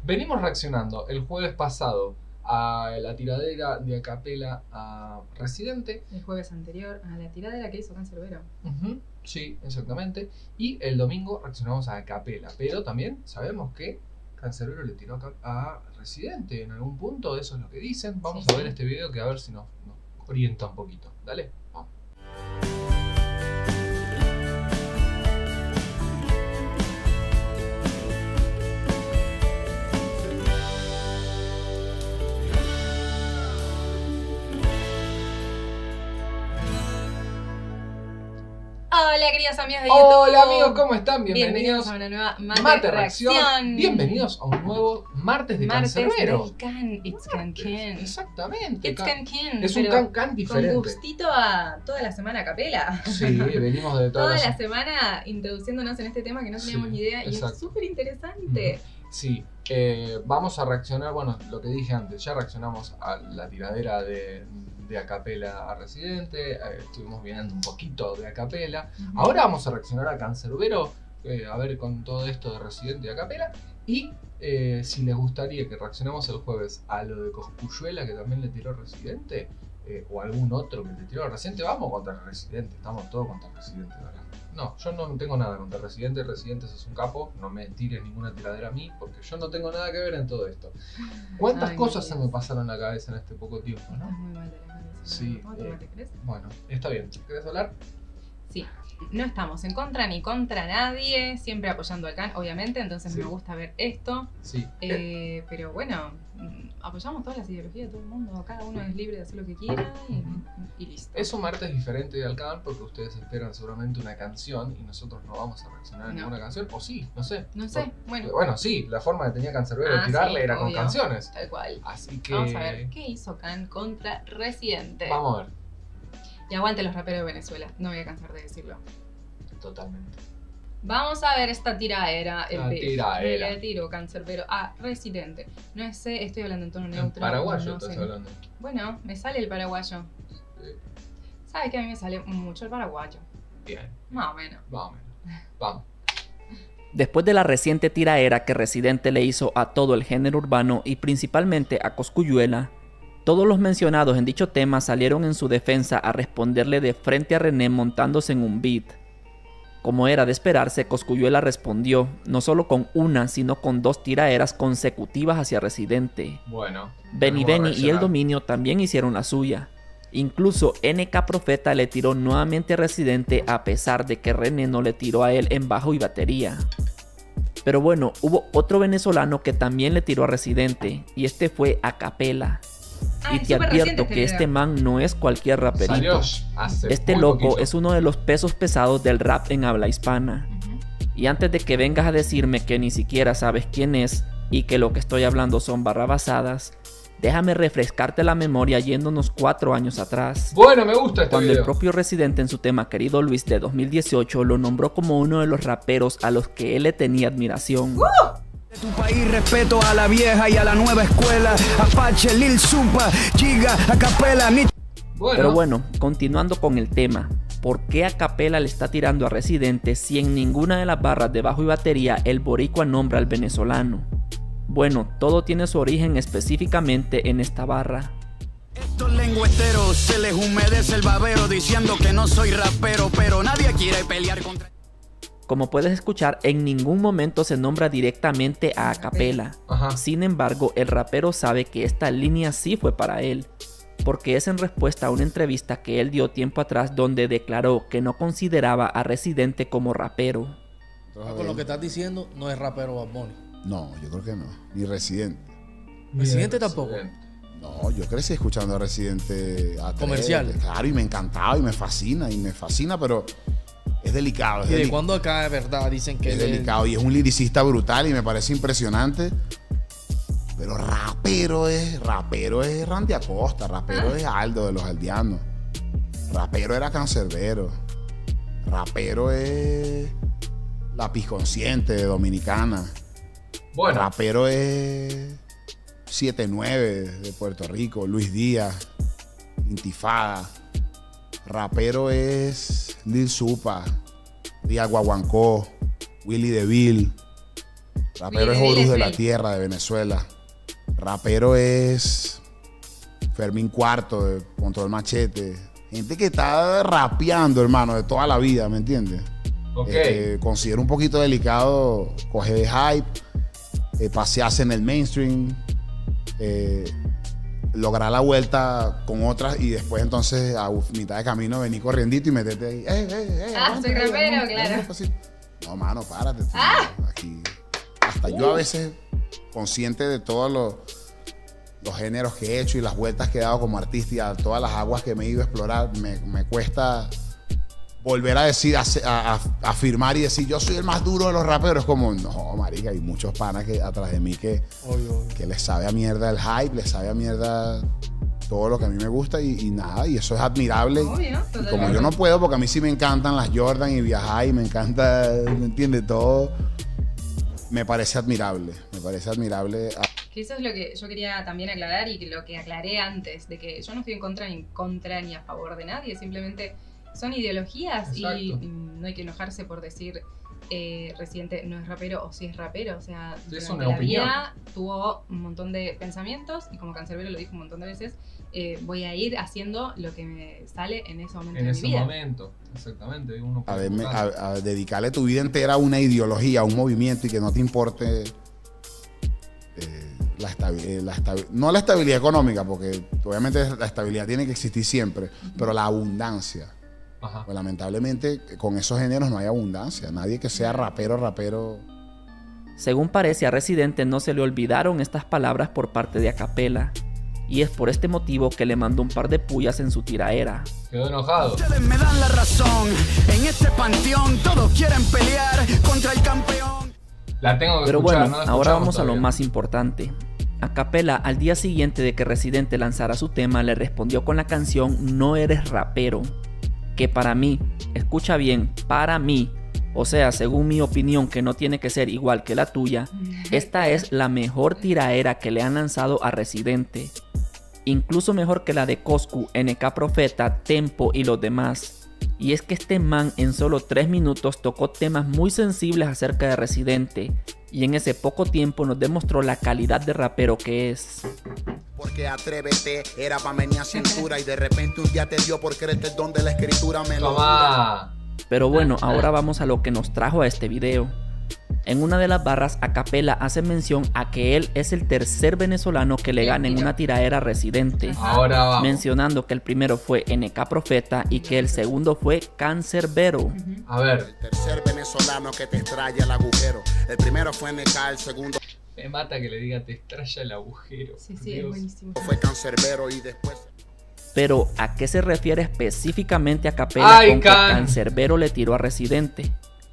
Venimos reaccionando el jueves pasado a la tiradera de Acapela a Residente. El jueves anterior a la tiradera que hizo Canserbero. Sí, exactamente. Y el domingo reaccionamos a Acapela. Pero también sabemos que Canserbero le tiró a Residente en algún punto. Eso es lo que dicen. Vamos a ver este video que a ver si nos orienta un poquito. Dale, vamos. Hola queridos amigos de YouTube. Hola amigos, ¿cómo están? Bienvenidos a una nueva Mate Reacción. Bienvenidos a un nuevo martes de Canserbero. It's Can. Exactamente. It's Can. Es un can diferente. Con gustito a toda la semana a capela. Sí, venimos de toda la semana introduciéndonos en este tema que no teníamos ni idea. Y es súper interesante. Sí, vamos a reaccionar, bueno, lo que dije antes, ya reaccionamos a la tiradera de Acapela a Residente, estuvimos viendo un poquito de Acapela. Ahora vamos a reaccionar a Canserbero, a ver con todo esto de Residente y Acapela. Y si les gustaría que reaccionemos el jueves a lo de Cosculluela, que también le tiró Residente, o algún otro que le tiró Residente, vamos contra Residente, estamos todos contra Residente, ¿verdad? No, yo no tengo nada contra Residente. Residente es un capo, no me tires ninguna tiradera a mí, porque yo no tengo nada que ver en todo esto. ¿Cuántas cosas se me pasaron a la cabeza en este poco tiempo, no? Estás muy mal de la cabeza. Sí. ¿Crees? Bueno, está bien. ¿Querés hablar? Sí. No estamos en contra ni contra nadie, siempre apoyando al can, obviamente, entonces me gusta ver esto. Sí. Pero bueno, apoyamos todas las ideologías de todo el mundo, cada uno es libre de hacer lo que quiera y listo. Es un martes diferente de Alcan porque ustedes esperan seguramente una canción y nosotros no vamos a reaccionar a ninguna canción, o sí, no sé. No sé, Bueno, sí, la forma que tenía Canserbero de tirarle era obvio, con canciones. Tal cual. Así que... Vamos a ver qué hizo Can contra Residente. Vamos a ver. Y aguante los raperos de Venezuela, no voy a cansar de decirlo. Totalmente. Vamos a ver esta tiradera. Tiradera. Le tiro Canserbero a Residente. No sé, estoy hablando en tono neutro. Paraguayo no estás sé. hablando. Bueno, me sale el paraguayo. Sí. ¿Sabes que a mí me sale mucho el paraguayo? Bien. Más o menos. Vamos. Después de la reciente tiraera que Residente le hizo a todo el género urbano y principalmente a Cosculluela, todos los mencionados en dicho tema salieron en su defensa a responderle de frente a René montándose en un beat. Como era de esperarse, Cosculluela respondió, no solo con una, sino con dos tiraeras consecutivas hacia Residente. Bueno. Benny y El Dominio también hicieron la suya. Incluso NK Profeta le tiró nuevamente a Residente a pesar de que René no le tiró a él en bajo y batería. Pero bueno, hubo otro venezolano que también le tiró a Residente, y este fue Acapela. Y te advierto que este man no es cualquier raperito. Este loco es uno de los pesos pesados del rap en habla hispana. Y antes de que vengas a decirme que ni siquiera sabes quién es y que lo que estoy hablando son barrabasadas, déjame refrescarte la memoria yéndonos 4 años atrás. Bueno, me gusta este cuando video. El propio Residente en su tema Querido Luis de 2018 lo nombró como uno de los raperos a los que él le tenía admiración. De tu país respeto a la vieja y a la nueva escuela. Apache, Lil Supa, Giga, Acapela, Pero bueno, continuando con el tema. ¿Por qué Acapela le está tirando a Residente si en ninguna de las barras de bajo y batería el boricua nombra al venezolano? Bueno, todo tiene su origen específicamente en esta barra. Estos lengüeteros se les humedece el babero diciendo que no soy rapero, pero nadie quiere pelear contra... Como puedes escuchar, en ningún momento se nombra directamente a Acapela. Sin embargo, el rapero sabe que esta línea sí fue para él, porque es en respuesta a una entrevista que él dio tiempo atrás donde declaró que no consideraba a Residente como rapero. Con lo que estás diciendo, no es rapero Bad Bunny. No, yo creo que no. Ni Residente. ¿Residente tampoco? No, yo crecí escuchando a Residente a comercial. Claro, y me encantaba y me fascina, pero es delicado. ¿Y de cuándo acá de verdad dicen que es delicado? Y es un liricista brutal y me parece impresionante. Pero rapero es Randy Acosta, rapero es Aldo de los Aldeanos. Rapero era Canserbero. Rapero es Lápiz Consciente de Dominicana. Bueno. Rapero es 7-9 de Puerto Rico, Luis Díaz, Intifada. Rapero es Lil Supa, Díaz Guaguancó, Willy DeVille. Rapero es Horus de la Tierra, de Venezuela. Rapero es Fermín Cuarto, de Control Machete. Gente que está rapeando, hermano, de toda la vida, ¿me entiendes? Ok. Considero un poquito delicado coger de hype, pasearse en el mainstream, lograr la vuelta con otras y después entonces a mitad de camino venir corriendito y meterte ahí. Soy rapero, claro. No, mano, párate. Aquí, hasta yo a veces, consciente de todos los géneros que he hecho y las vueltas que he dado como artista y a todas las aguas que me he ido a explorar, me cuesta volver a decir, a afirmar y decir yo soy el más duro de los raperos. Como, no, marica, hay muchos panas atrás de mí que les sabe a mierda el hype, les sabe a mierda todo lo que a mí me gusta y nada, y eso es admirable. Obvio, y como yo no puedo, porque a mí sí me encantan las Jordan y viajar y me encanta, ¿me entiendes? Todo me parece admirable, Que eso es lo que yo quería también aclarar y que lo que aclaré antes, de que yo no estoy en contra ni a favor de nadie, simplemente son ideologías. Exacto. Y no hay que enojarse por decir Residente no es rapero o sí es rapero. O sea, Es durante una la opinión. vida tuvo un montón de pensamientos y como Canserbero lo dijo un montón de veces, voy a ir haciendo lo que me sale en ese momento En de ese mi vida. momento, exactamente. Uno puede a dedicarle tu vida entera a una ideología, a un movimiento y que no te importe no la estabilidad económica, porque obviamente la estabilidad tiene que existir siempre, pero la abundancia. Ajá. Pues lamentablemente con esos géneros no hay abundancia. Nadie que sea rapero. Según parece, a Residente no se le olvidaron estas palabras por parte de Acapela, y es por este motivo que le mandó un par de pullas en su tiraera. Quedó enojado. Ustedes me dan la razón. En este panteón todos quieren pelear contra el campeón. La tengo que Pero escuchar, bueno, no la ahora escuchamos vamos a lo todavía. más importante. Acapela, al día siguiente de que Residente lanzara su tema, le respondió con la canción No eres rapero, que para mí, escucha bien, para mí, o sea, según mi opinión, que no tiene que ser igual que la tuya, esta es la mejor tiraera que le han lanzado a Residente, incluso mejor que la de Coscu, NK Profeta, Tempo y los demás. Y es que este man en solo 3 minutos tocó temas muy sensibles acerca de Residente, y en ese poco tiempo nos demostró la calidad de rapero que es. Porque atrévete, era pa' menear cintura y de repente un día te dio por creerte el don de la escritura. Me lo jura. Toma. Pero bueno, ahora vamos a lo que nos trajo a este video. En una de las barras, Acapela hace mención a que él es el tercer venezolano que le gana en una tiraera a Residente, Ahora vamos. mencionando que el primero fue NK Profeta y que el segundo fue Canserbero. A ver, El tercer venezolano que te extrae el agujero. El primero fue NK, el segundo me mata que le diga te extraña el agujero. Sí, sí, Dios. es buenísimo. fue Canserbero y después... Pero, ¿a qué se refiere específicamente Acapela Ay, con que Can. Canserbero le tiró a Residente?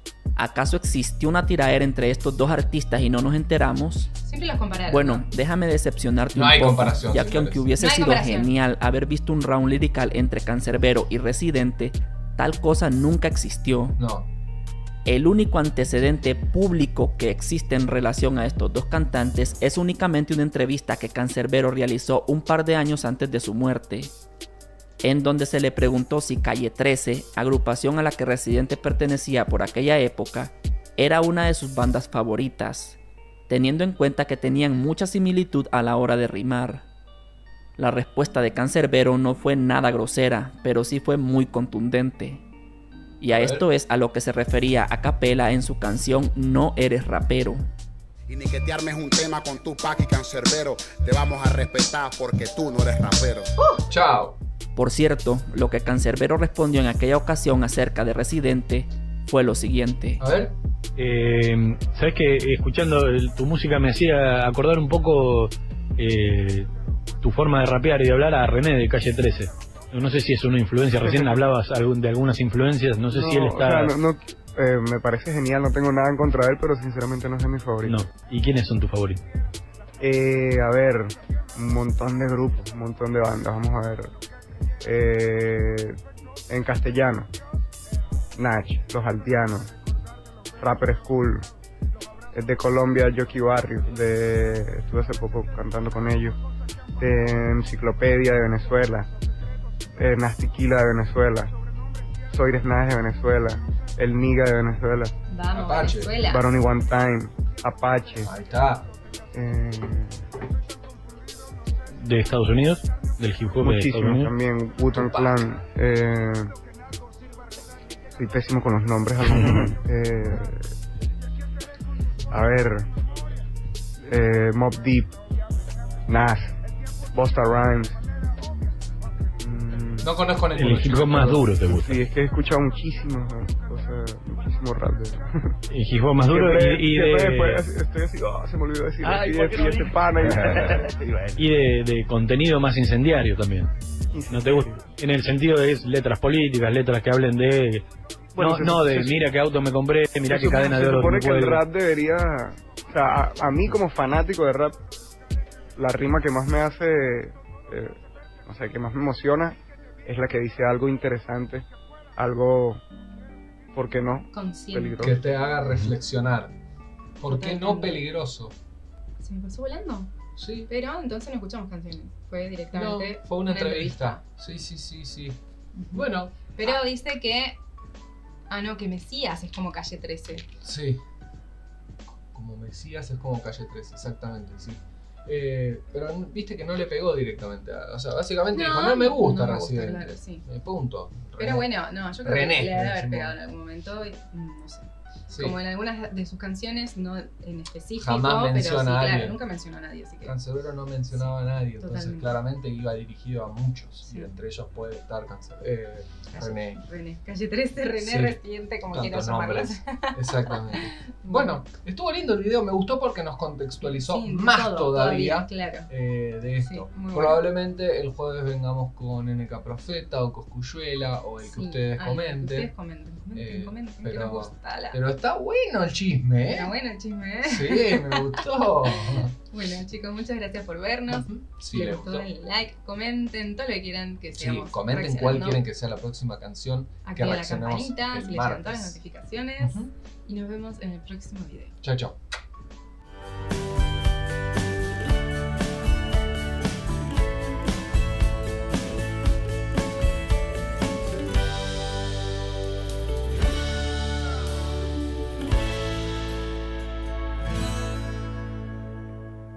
¿Acaso existió una tiraera entre estos dos artistas y no nos enteramos? Siempre los compararon. Bueno, ¿no? déjame decepcionarte No un hay poco, comparación, ya que señores. aunque hubiese No hay sido comparación. genial haber visto un round lirical entre Canserbero y Residente, tal cosa nunca existió. No. El único antecedente público que existe en relación a estos dos cantantes es únicamente una entrevista que Canserbero realizó un par de años antes de su muerte, en donde se le preguntó si Calle 13, agrupación a la que Residente pertenecía por aquella época, era una de sus bandas favoritas, teniendo en cuenta que tenían mucha similitud a la hora de rimar. La respuesta de Canserbero no fue nada grosera, pero sí fue muy contundente. Y a A ver. esto es a lo que se refería Acapela en su canción No eres rapero. Y ni que te armes un tema con Tupac y Canserbero. Te vamos a respetar porque tú no eres rapero. Chao. Por cierto, lo que Canserbero respondió en aquella ocasión acerca de Residente fue lo siguiente. A ver. Sabes que escuchando tu música me hacía acordar un poco tu forma de rapear y de hablar a René de Calle 13. No sé si es una influencia, recién hablabas de algunas influencias, no sé si él está... O sea, me parece genial, no tengo nada en contra de él, pero sinceramente no es de mis favoritos. No. ¿Y quiénes son tus favoritos? A ver, un montón de grupos, un montón de bandas, vamos a ver. En castellano, Nach, Los Altianos, Rapper School, de Colombia, Jockey Barrio, estuve hace poco cantando con ellos, de Enciclopedia de Venezuela, Nastiquila de Venezuela, Soy Desnaz de Venezuela, El Niga de Venezuela, Vamos, Apache. Venezuela. Barony One Time, Apache. Ahí está. ¿De Estados Unidos? ¿Del hip hop de Estados Muchísimos Unidos? también. Wu-Tang Clan. Soy pésimo con los nombres. A ver. Mobb Deep. Nas. Busta Rhymes. No conozco El ninguno. hip hop más duro te gusta. Sí, es que he escuchado muchísimo rap. El hip hop más duro Después estoy así, se me olvidó decir este pana. Y de contenido más incendiario también. ¿No te gusta? En el sentido de letras políticas, letras que hablen de... Bueno, no de mira qué auto me compré, mira qué cadena de oro me me supone que el cuelgo. rap debería... O sea, a mí como fanático de rap, la rima que más me hace... no sé, que más me emociona es la que dice algo interesante, algo... ¿Por qué no? Consciente. Peligroso. Que te haga reflexionar. ¿Por qué no peligroso? ¿Se me pasó volando? Sí. Pero entonces no escuchamos canciones. Fue directamente. No, fue una entrevista. Sí. Bueno. Pero dice que. Ah, no, que Mesías es como Calle 13. Sí. Como Mesías es como Calle 13, exactamente, sí. Pero viste que no le pegó directamente. O sea, básicamente dijo, no me gusta Residente. Claro, sí. Punto. Pero bueno, no, yo creo René, que le debe haber pegado en algún momento. No sé. Sí. Como en algunas de sus canciones, no en específico, Jamás pero sí, menciona a claro, alguien. nunca mencionó a nadie. Así que... Cancerbero no mencionaba a nadie, entonces Totalmente. claramente iba dirigido a muchos. Sí. Y entre ellos puede estar René. Calle 13, René, Sí. Residente, como quieras Tantos llamarlos. nombres. Exactamente. Bueno, estuvo lindo el video, me gustó porque nos contextualizó Sí, más todo, todavía claro. de esto. Sí, muy Probablemente el jueves vengamos con NK Profeta o Coscuyuela o el que ustedes comenten. Comenten, que pero, nos gusta pero está bueno el chisme, ¿eh? Está bueno el chisme, ¿eh? Sí, me gustó. Bueno, chicos, muchas gracias por vernos. Sí, si les les gustó, gustó. denle like, comenten todo lo que quieran que Sí, sigamos comenten cuál reaccionando. quieren que sea la próxima canción que Activen la reaccionemos campanita, el si les llegan todas las martes. notificaciones. Y nos vemos en el próximo video. Chao, chao.